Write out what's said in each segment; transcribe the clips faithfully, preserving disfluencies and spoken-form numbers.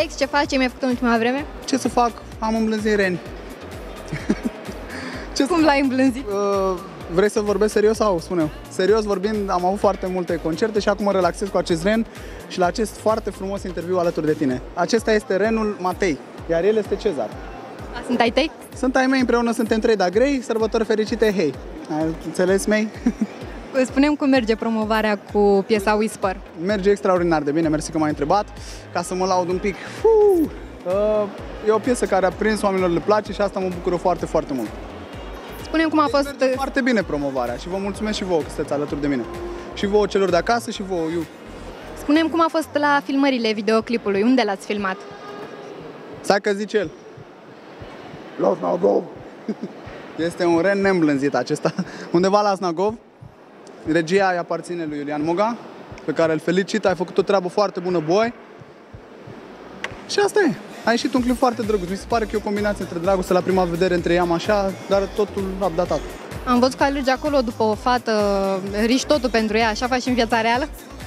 Alex, ce faci? Ce mi-ai făcut în ultima vreme? Ce să fac? Am îmblânzit reni. Ce Cum l-ai îmblânzit? Uh, vrei să vorbesc serios sau spun eu? Serios vorbind, am avut foarte multe concerte și acum mă relaxez cu acest ren și la acest foarte frumos interviu alături de tine. Acesta este renul Matei, iar el este Cezar. A, sunt ai tăi? Sunt ai mei, împreună suntem trei, dar grei, sărbători fericite, hei! Ai înțeles, mei? Spunem cum merge promovarea cu piesa Whisper. Merge extraordinar de bine, mersi că m-ai întrebat, ca să mă laud un pic. Uu, uh, e o piesă care a prins, oamenilor le place și asta mă bucură foarte, foarte mult. Spunem cum a fost... Merge foarte bine promovarea și vă mulțumesc și vouă că sunteți alături de mine. Și vouă celor de acasă și vouă, eu. Spunem cum a fost la filmările videoclipului, unde l-ați filmat? Stai că zice el. La Snagov. Este un ren neîmblânzit acesta, undeva la Snagov. Regia îi aparține lui Iulian Moga, pe care îl felicit, ai făcut o treabă foarte bună, boy. Și asta e. A ieșit un clip foarte drăguț. Mi se pare că e o combinație între dragoste la prima vedere, între ea așa, dar totul updatat. Am văzut că alergi acolo după o fată, riști totul pentru ea, așa faci în viața reală?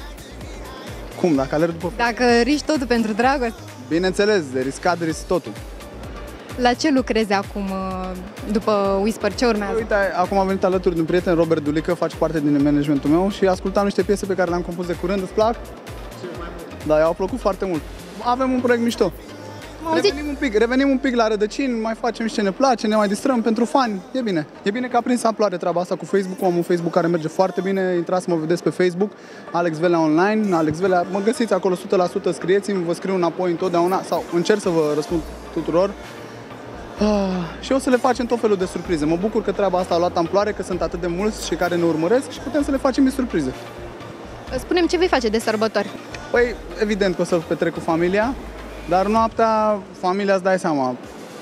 Cum, dacă alerg după... Dacă riști totul pentru dragoste? Bineînțeles, de riscat, de risc totul. La ce lucrezi acum, după Whisper? Ce urmează? Uite, acum am venit alături de un prieten, Robert Dulică, face parte din managementul meu și ascultam niște piese pe care le-am compus de curând. Îți plac? Da, i-au plăcut foarte mult. Avem un proiect mișto. Revenim un pic, revenim un pic la rădăcini, mai facem și ce ne place, ne mai distrăm pentru fani. E bine. E bine că a prins amploare treaba asta cu Facebook-ul. Am un Facebook care merge foarte bine. Intrați să mă vedeți pe Facebook. Alex Velea Online. Alex Velea, mă găsiți acolo o sută la sută, scrieți-mi, vă scriu înapoi întotdeauna sau încerc să vă răspund tuturor. Ah, și o să le facem tot felul de surprize. Mă bucur că treaba asta a luat amploare, că sunt atât de mulți și care ne urmăresc și putem să le facem surprize. Spunem ce vei face de sărbători. Păi, evident că o să petrec cu familia, dar noaptea, familia, îți dai seama.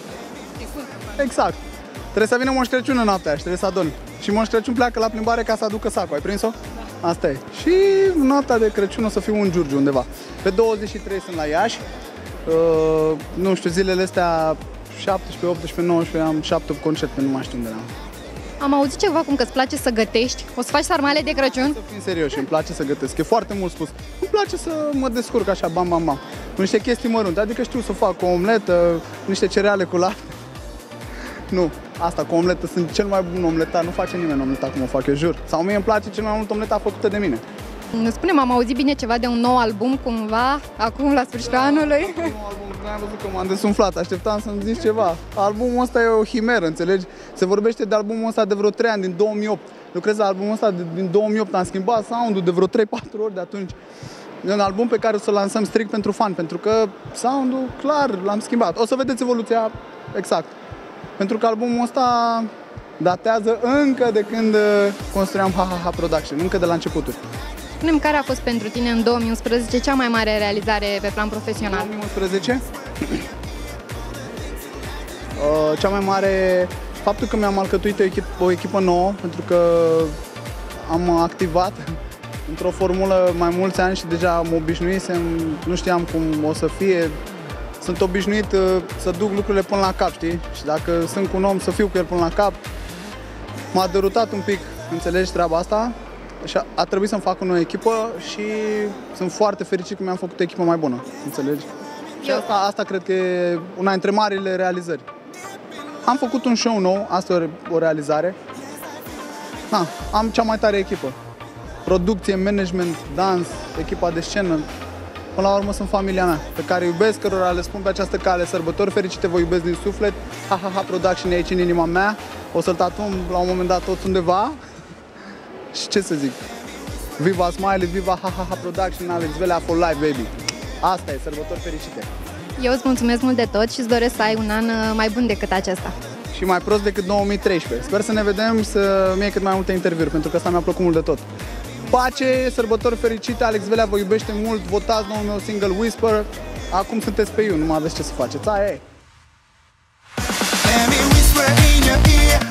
Exact. Trebuie să vină Moș Crăciun în noaptea și trebuie să aduni. Și Moș Crăciun pleacă la plimbare ca să aducă sacul. Ai prins-o? Da. Asta e. Și noaptea de Crăciun o să fiu în Giurgiu undeva. Pe douăzeci și trei sunt la Iași. Uh, nu știu, zilele astea șaptesprezece, optsprezece, nouăsprezece, am șapte concerte, nu mai știu unde am. Am auzit ceva cum că îți place să gătești. O să faci sarmale de Crăciun? Să fim serios, îmi place să gătesc. E foarte mult spus. Îmi place să mă descurc așa, bam, bam, bam. Cu niște chestii mărunte. Adică știu să fac o omletă, niște cereale cu lapte. Nu, asta cu omletă sunt cel mai bun omletar. Nu face nimeni omleta cum o fac eu, jur. Sau mie îmi place cel mai mult omleta făcută de mine. Spunem, am auzit bine ceva de un nou album cumva, acum la sfârșitul anului. N-am văzut că m-am desumflat, așteptam să-mi zici ceva. Albumul ăsta e o himeră, înțelegi? Se vorbește de albumul ăsta de vreo trei ani, din două mii opt. Lucrez la albumul ăsta de, din două mii opt, am schimbat sound-ul de vreo trei patru ori de atunci. E un album pe care o să-l lansăm strict pentru fan, pentru că sound-ul, clar, l-am schimbat. O să vedeți evoluția exact. Pentru că albumul ăsta datează încă de când construiam Ha Ha Ha Production, încă de la începuturi. Spune-mi, care a fost pentru tine în două mii unsprezece cea mai mare realizare pe plan profesional? două mii unsprezece? uh, cea mai mare, faptul că mi-am alcătuit o echipă, o echipă nouă, pentru că am activat într-o formulă mai mulți ani și deja mă obișnuisem, nu știam cum o să fie. Sunt obișnuit uh, să duc lucrurile până la cap, știi? Și dacă sunt cu un om, să fiu cu el până la cap. M-a derutat un pic, înțelegi treaba asta? Și a, a trebuit să-mi fac o nouă echipă și sunt foarte fericit că mi-am făcut o echipă mai bună, înțelegi? Și asta, asta cred că e una dintre marile realizări. Am făcut un show nou, asta e o realizare. Ha, am cea mai tare echipă. Producție, management, dans, echipa de scenă. Până la urmă sunt familia mea, pe care iubesc, cărora le spun pe această cale: sărbători fericite, vă iubesc din suflet. Ha Ha Ha Production e aici în inima mea. O să-l tatuăm la un moment dat toți undeva. Și ce să zic? Viva Smiley, viva Ha Ha Ha Production, Alex Velea for life, baby! Asta e, sărbători fericite! Eu îți mulțumesc mult de tot și îți doresc să ai un an mai bun decât acesta. Și mai prost decât două mii treisprezece. Sper să ne vedem, să mie cât mai multe interviuri, pentru că asta mi-a plăcut mult de tot. Pace, sărbători fericite, Alex Velea vă iubește mult, votați noul meu single Whisper. Acum sunteți pe You, nu mai aveți ce să faceți. Aia e!